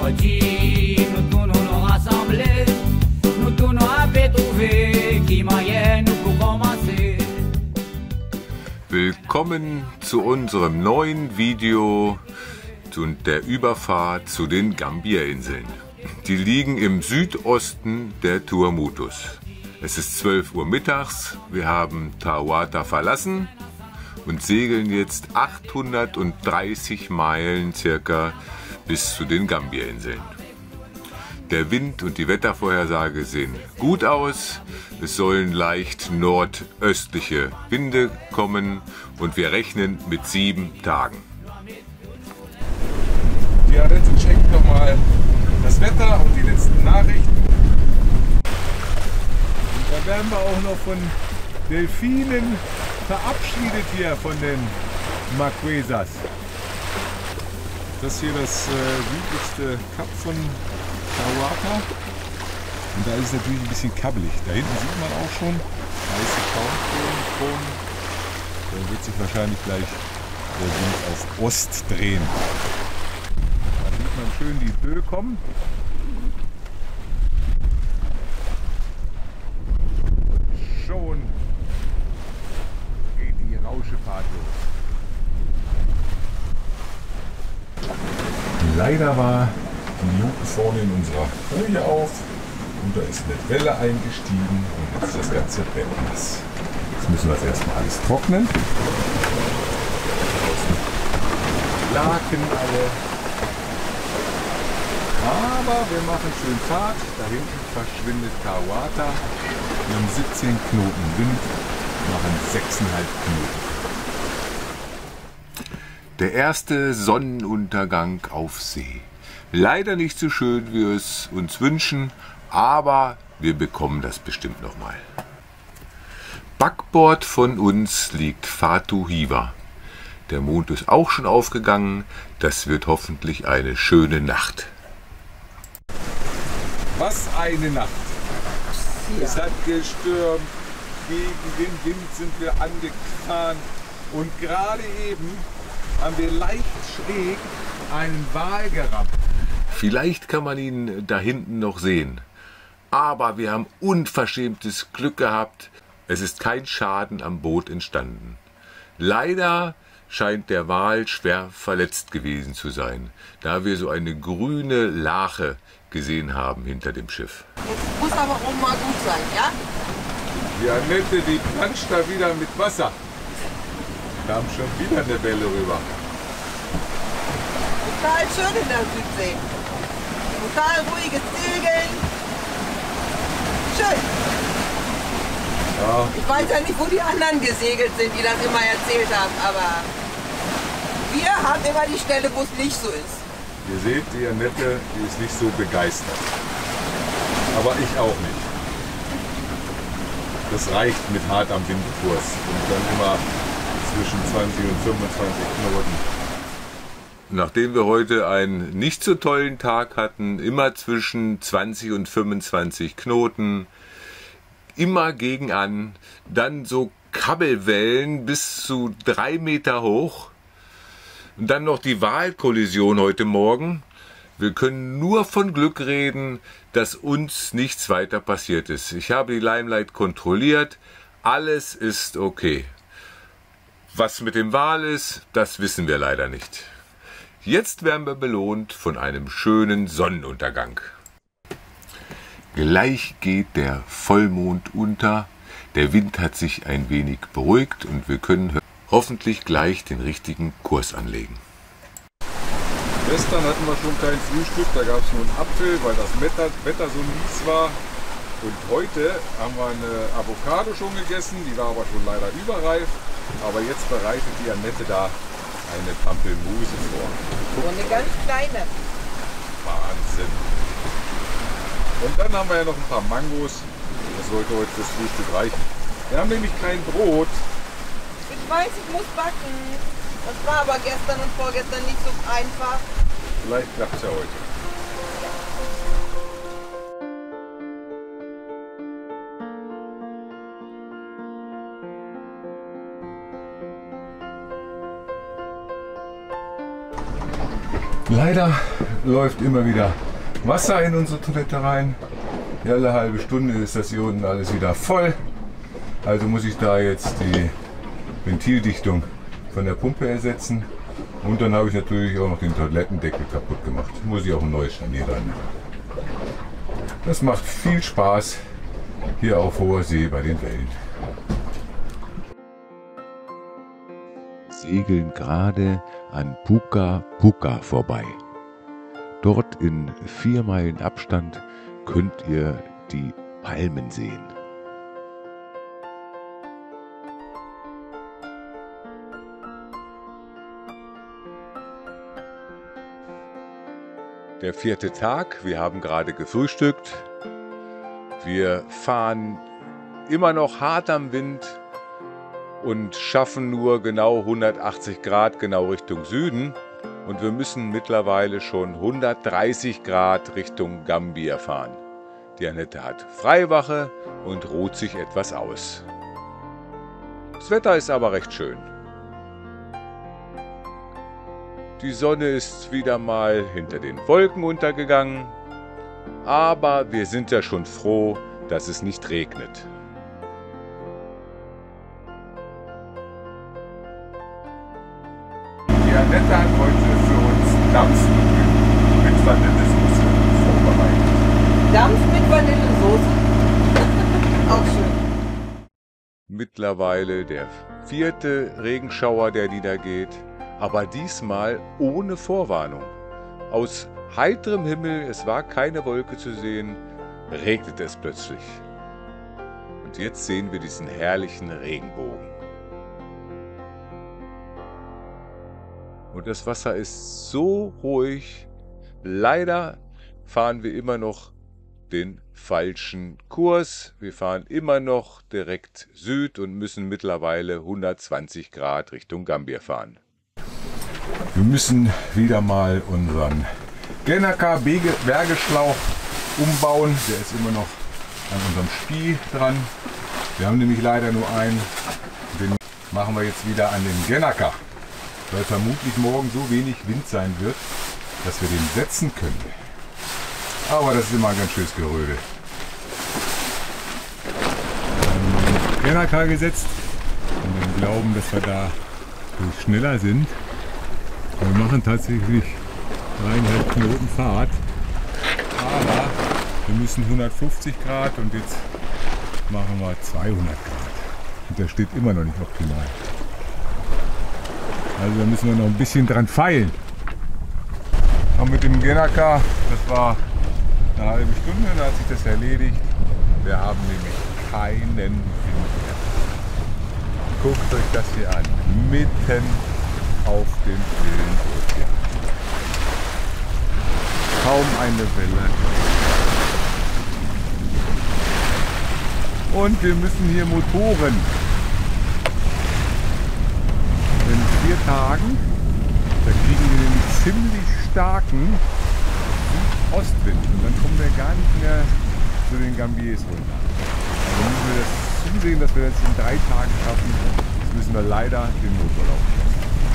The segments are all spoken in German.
dit, nous tous nous rassembler, nous tous nous avons trouvé qui moyen nous pour commencer. Willkommen zu unserem neuen Video und der Überfahrt zu den Gambierinseln. Die liegen im Südosten der Tuamotus. Es ist 12 Uhr mittags, wir haben Tawata verlassen und segeln jetzt 830 Meilen circa bis zu den Gambierinseln. Der Wind und die Wettervorhersage sehen gut aus. Es sollen leicht nordöstliche Winde kommen und wir rechnen mit 7 Tagen. Ja, jetzt checkt nochmal das Wetter und die letzten Nachrichten. Und da werden wir auch noch von Delfinen verabschiedet hier von den Marquesas. Das hier das südlichste Kap von Tawata. Und da ist es natürlich ein bisschen kabbelig. Da hinten sieht man auch schon weiße Schaumkronen. Da wird sich wahrscheinlich gleich der Wind auf Ost drehen. Da sieht man schön die Böe kommen. Schon geht die Rauschefahrt los. Leider war die Luke vorne in unserer Folie auf und da ist eine Welle eingestiegen und jetzt ist das ganze Bett nass. Jetzt müssen wir das erstmal alles trocknen. Laken alle. Aber wir machen schön Fahrt. Da hinten verschwindet Tawata. Wir haben 17 Knoten Wind, machen 6,5 Knoten. Der erste Sonnenuntergang auf See. Leider nicht so schön, wie wir es uns wünschen, aber wir bekommen das bestimmt nochmal. Backbord von uns liegt Fatu Hiva. Der Mond ist auch schon aufgegangen. Das wird hoffentlich eine schöne Nacht. Was eine Nacht! Es hat gestürmt, gegen den Wind sind wir angefahren und gerade eben haben wir leicht schräg einen Wal gerammt. Vielleicht kann man ihn da hinten noch sehen. Aber wir haben unverschämtes Glück gehabt. Es ist kein Schaden am Boot entstanden. Leider scheint der Wal schwer verletzt gewesen zu sein, da wir so eine grüne Lache gesehen haben hinter dem Schiff. Jetzt muss aber auch mal gut sein, ja? Die Annette, die planscht da wieder mit Wasser. Da kam schon wieder eine Welle rüber. Total schön in der Südsee. Total ruhiges Segeln. Schön. Ja, Ich weiß ja nicht, wo die anderen gesegelt sind, die das immer erzählt haben, aber wir haben immer die Stelle, wo es nicht so ist. ihr seht, die Annette, die ist nicht so begeistert. Aber ich auch nicht. Das reicht mit hart am Windkurs und dann immer zwischen 20 und 25 Knoten. Nachdem wir heute einen nicht so tollen Tag hatten, immer zwischen 20 und 25 Knoten, immer gegen an, dann so Kabbelwellen bis zu 3 Meter hoch und dann noch die Walkollision heute Morgen. Wir können nur von Glück reden, dass uns nichts weiter passiert ist. Ich habe die Limelight kontrolliert, alles ist okay. Was mit dem Wal ist, das wissen wir leider nicht. Jetzt werden wir belohnt von einem schönen Sonnenuntergang. Gleich geht der Vollmond unter, der Wind hat sich ein wenig beruhigt und wir können hoffentlich gleich den richtigen Kurs anlegen. Gestern hatten wir schon kein Frühstück, da gab es nur einen Apfel, weil das Wetter so mies war. Und heute haben wir eine Avocado schon gegessen, die war aber schon leider überreif. Aber jetzt bereitet die Annette da eine Pampelmuse vor. So eine ganz kleine. Wahnsinn! Und dann haben wir ja noch ein paar Mangos. Das sollte heute fürs Frühstück reichen. Wir haben nämlich kein Brot. Ich weiß, ich muss backen. Das war aber gestern und vorgestern nicht so einfach. Vielleicht klappt es ja heute. Leider läuft immer wieder Wasser in unsere Toilette rein. Alle halbe Stunde ist das hier unten alles wieder voll. Also muss ich da jetzt die Ventildichtung von der Pumpe ersetzen. Und dann habe ich natürlich auch noch den Toilettendeckel kaputt gemacht. Muss ich auch ein neues Scharnier dran. Das macht viel Spaß hier auf hoher See bei den Wellen. Segeln gerade an Puka Puka vorbei. Dort in 4 Meilen Abstand könnt ihr die Palmen sehen. Der 4. Tag, wir haben gerade gefrühstückt. Wir fahren immer noch hart am Wind und schaffen nur genau 180 Grad genau Richtung Süden. Und wir müssen mittlerweile schon 130 Grad Richtung Gambia fahren. Die Annette hat Freiwache und ruht sich etwas aus. Das Wetter ist aber recht schön. Die Sonne ist wieder mal hinter den Wolken untergegangen, aber wir sind ja schon froh, dass es nicht regnet. Die Annette hat heute für uns Dampf mit Vanillesoße vorbereitet. Dampf mit Vanillesoße? Auch schön. Mittlerweile der 4. Regenschauer, der niedergeht. Aber diesmal ohne Vorwarnung. Aus heiterem Himmel, es war keine Wolke zu sehen, regnet es plötzlich. Und jetzt sehen wir diesen herrlichen Regenbogen. Und das Wasser ist so ruhig. Leider fahren wir immer noch den falschen Kurs. Wir fahren immer noch direkt Süd und müssen mittlerweile 120 Grad Richtung Gambia fahren. Wir müssen wieder mal unseren Genaka Bergeschlauch umbauen. Der ist immer noch an unserem Spie dran. Wir haben nämlich leider nur einen. Den machen wir jetzt wieder an den Genaka, weil vermutlich morgen so wenig Wind sein wird, dass wir den setzen können. Aber das ist immer ein ganz schönes Gerödel. Genaka gesetzt und wir glauben, dass wir da schneller sind. Wir machen tatsächlich 3,5 Knoten Fahrt, aber wir müssen 150 Grad und jetzt machen wir 200 Grad. Und das steht immer noch nicht optimal. Also da müssen wir noch ein bisschen dran feilen. Und mit dem Genaka, das war eine halbe Stunde, da hat sich das erledigt. Wir haben nämlich keinen Wind mehr. Guckt euch das hier an, mitten auf dem stillen Ozean. Kaum eine Welle. Und wir müssen hier Motoren. In 4 Tagen, da kriegen wir einen ziemlich starken Ostwind. Und dann kommen wir gar nicht mehr zu den Gambiers runter. Also müssen wir das zusehen, dass wir das in 3 Tagen schaffen. Jetzt müssen wir leider den Motor laufen lassen.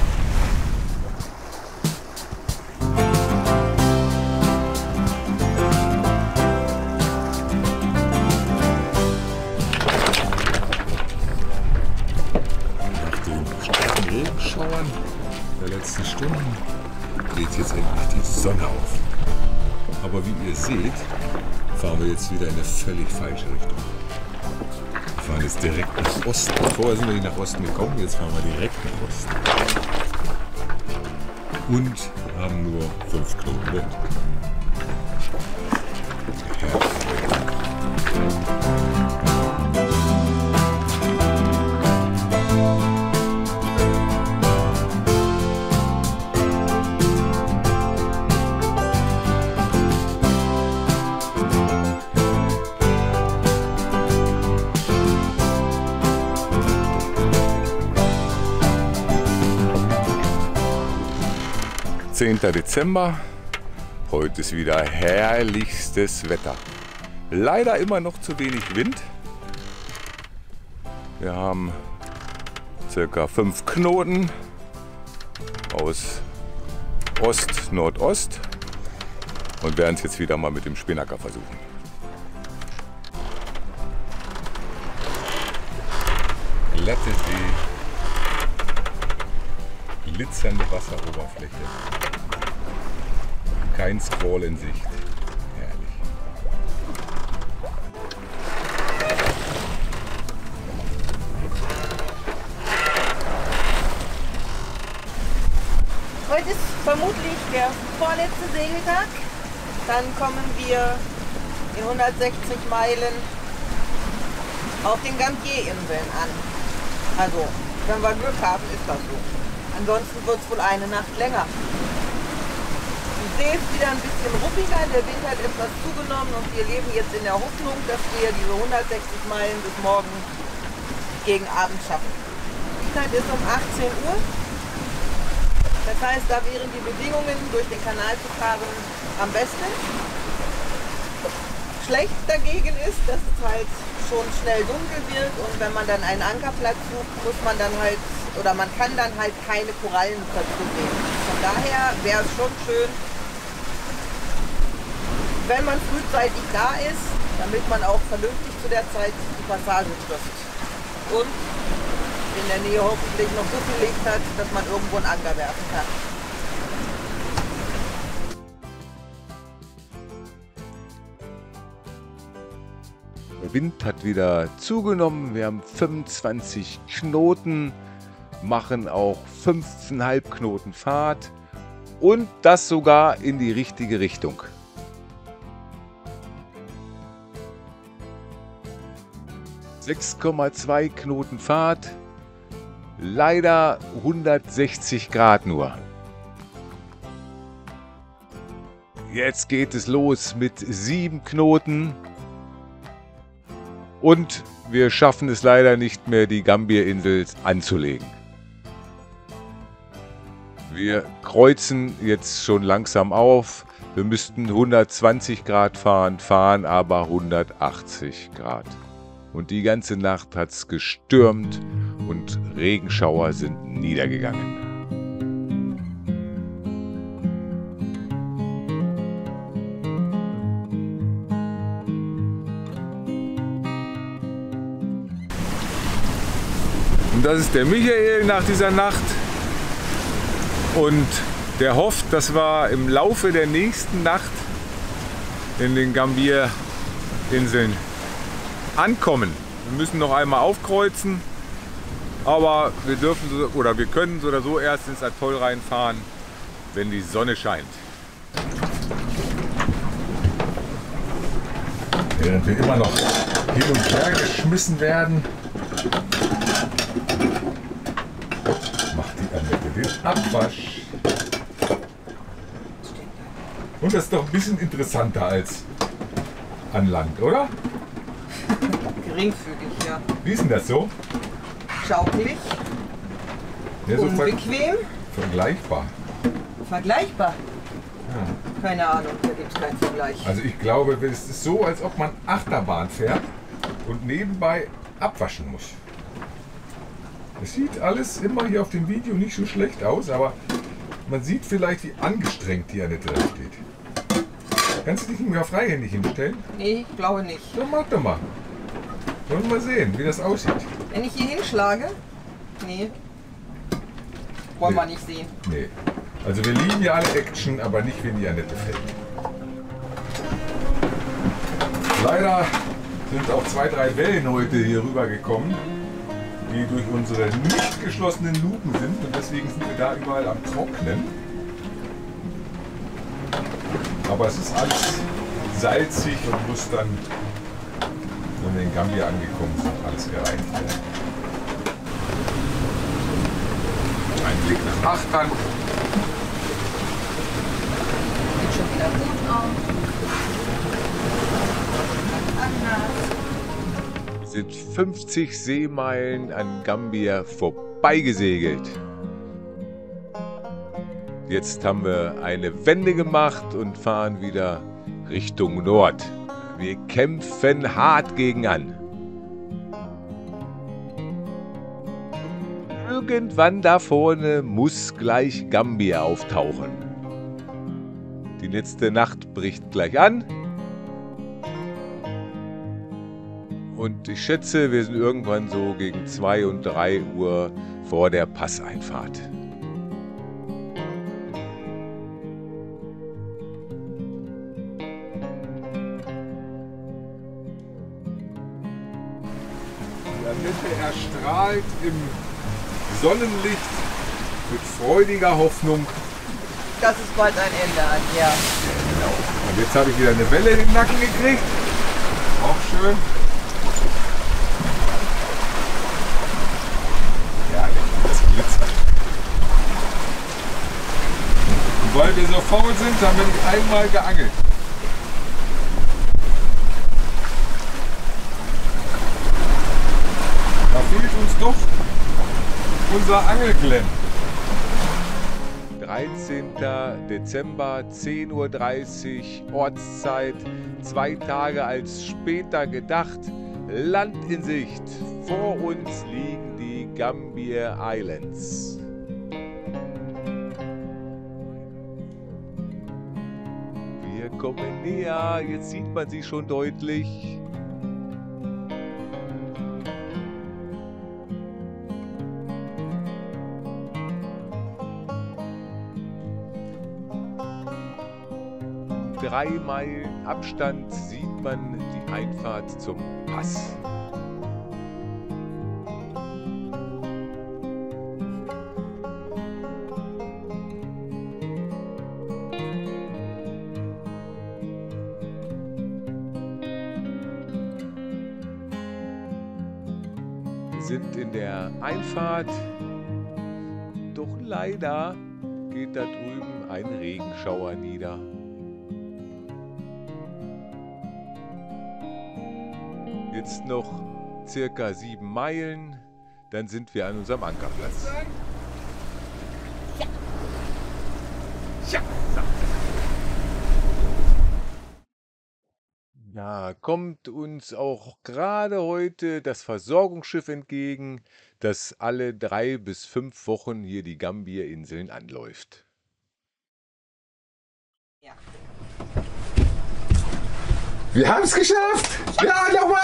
Regenschauern der letzten Stunden geht jetzt endlich die Sonne auf. Aber wie ihr seht, fahren wir jetzt wieder in eine völlig falsche Richtung. Wir fahren jetzt direkt nach Osten. Vorher sind wir nicht nach Osten gekommen, jetzt fahren wir direkt nach Osten. Und haben nur 5 Knoten Wind. Dezember. Heute ist wieder herrlichstes Wetter. Leider immer noch zu wenig Wind. Wir haben ca. 5 Knoten aus Ost-Nordost und werden es jetzt wieder mal mit dem Spinnaker versuchen. Glatte See, glitzernde Wasseroberfläche, kein Squall in Sicht. Herrlich. Heute ist vermutlich der vorletzte Segeltag. Dann kommen wir in 160 Meilen auf den Gambier-Inseln an. Also, wenn wir Glück haben, ist das so. Ansonsten wird es wohl eine Nacht länger. Die See ist wieder ein bisschen ruppiger, der Wind hat etwas zugenommen und wir leben jetzt in der Hoffnung, dass wir diese 160 Meilen bis morgen gegen Abend schaffen. Die Zeit ist um 18 Uhr. Das heißt, da wären die Bedingungen, durch den Kanal zu fahren, am besten. Schlecht dagegen ist, dass es halt schon schnell dunkel wird und wenn man dann einen Ankerplatz sucht, muss man dann halt, oder man kann dann halt keine Korallenköpfe sehen. Von daher wäre es schon schön, wenn man frühzeitig da ist, damit man auch vernünftig zu der Zeit die Passage trifft. Und in der Nähe hoffentlich noch so viel Licht hat, dass man irgendwo einen Anker werfen kann. Der Wind hat wieder zugenommen. Wir haben 25 Knoten, machen auch 5,5 Knoten Fahrt und das sogar in die richtige Richtung. ,2 Knoten Fahrt, leider 160 Grad nur. Jetzt geht es los mit 7 Knoten. Und wir schaffen es leider nicht mehr, die Gambier-Insel anzulegen. Wir kreuzen jetzt schon langsam auf. Wir müssten 120 Grad fahren, fahren aber 180 Grad. Und die ganze Nacht hat es gestürmt und Regenschauer sind niedergegangen. Und das ist der Michael nach dieser Nacht und der hofft, dass wir im Laufe der nächsten Nacht in den Gambier-Inseln ankommen. Wir müssen noch einmal aufkreuzen, aber wir dürfen oder wir können so oder so erst ins Atoll reinfahren, wenn die Sonne scheint. Während wir immer noch hin und her geschmissen werden, macht die Annette den Abwasch. Und das ist doch ein bisschen interessanter als an Land, oder? Geringfügig, ja. Wie ist denn das so? Schaukelig, Ja, so unbequem, vergleichbar. vergleichbar. Ja. Keine Ahnung, da gibt es keinen Vergleich. Also ich glaube, es ist so, als ob man Achterbahn fährt und nebenbei abwaschen muss. Es sieht alles immer hier auf dem Video nicht so schlecht aus, aber man sieht vielleicht, wie angestrengt die Annette da steht. Kannst du dich nicht mehr freihändig hinstellen? Nee, ich glaube nicht. So, mach doch mal. Wollen wir mal sehen, wie das aussieht. Wenn ich hier hinschlage? Nee. Wollen Nee. wir nicht sehen. Nee. Also wir lieben ja alle Action, aber nicht, wenn die Annette fällt. Leider sind auch 2, 3 Wellen heute hier rüber gekommen, die durch unsere nicht geschlossenen Luken sind und deswegen sind wir da überall am Trocknen. Aber es ist alles salzig und muss dann, wenn wir in Gambia angekommen sind, alles gereinigt werden. Ein Blick nach Achtern. Sieht schon wieder gut aus. Anders. Wir sind 50 Seemeilen an Gambia vorbeigesegelt. Jetzt haben wir eine Wende gemacht und fahren wieder Richtung Nord. Wir kämpfen hart gegen an. Irgendwann da vorne muss gleich Gambia auftauchen. Die letzte Nacht bricht gleich an. Und ich schätze, wir sind irgendwann so gegen 2 und 3 Uhr vor der Passeinfahrt. Die Annette erstrahlt im Sonnenlicht mit freudiger Hoffnung. Dass es bald ein Ende hat, ja. Genau. Und jetzt habe ich wieder eine Welle in den Nacken gekriegt. Auch schön. Ja, das glitzert. Und weil wir so faul sind, haben wir nicht einmal geangelt. Da fehlt uns doch unser Angelglemm. 13. Dezember, 10:30 Uhr, Ortszeit, 2 Tage als später gedacht, Land in Sicht. Vor uns liegen die Gambier Islands. Wir kommen näher, jetzt sieht man sie schon deutlich. Drei Meilen Abstand sieht man die Einfahrt zum Pass. Wir sind in der Einfahrt, doch leider geht da drüben ein Regenschauer nieder. Jetzt noch circa 7 Meilen, dann sind wir an unserem Ankerplatz. Ja. Ja, kommt uns auch gerade heute das Versorgungsschiff entgegen, das alle 3 bis 5 Wochen hier die Gambierinseln anläuft. Ja. Wir haben es geschafft! Ja, nochmal!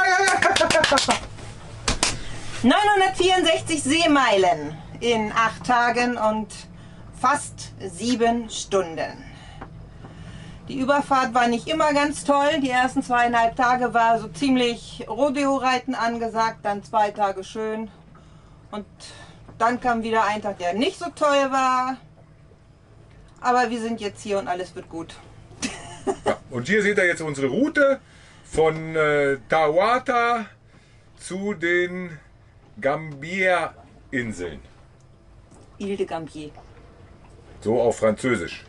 964 Seemeilen in 8 Tagen und fast 7 Stunden. Die Überfahrt war nicht immer ganz toll. Die ersten 2,5 Tage war so ziemlich Rodeo-Reiten angesagt, dann 2 Tage schön. Und dann kam wieder ein Tag, der nicht so toll war. Aber wir sind jetzt hier und alles wird gut. Ja, und hier seht ihr jetzt unsere Route von Tawata zu den Gambierinseln. Ile de Gambier. So auf Französisch.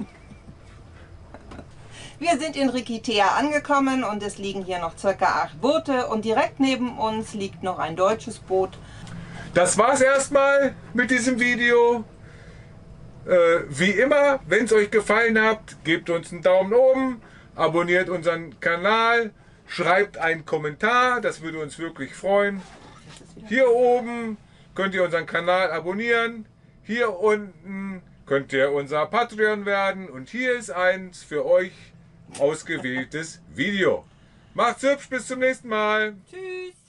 Wir sind in Rikitea angekommen und es liegen hier noch ca. 8 Boote und direkt neben uns liegt noch ein deutsches Boot. Das war's erstmal mit diesem Video. Wie immer, wenn es euch gefallen hat, gebt uns einen Daumen oben, abonniert unseren Kanal, schreibt einen Kommentar, das würde uns wirklich freuen. Hier oben könnt ihr unseren Kanal abonnieren, hier unten könnt ihr unser Patreon werden und hier ist eins für euch ausgewähltes Video. Macht's hübsch, bis zum nächsten Mal. Tschüss.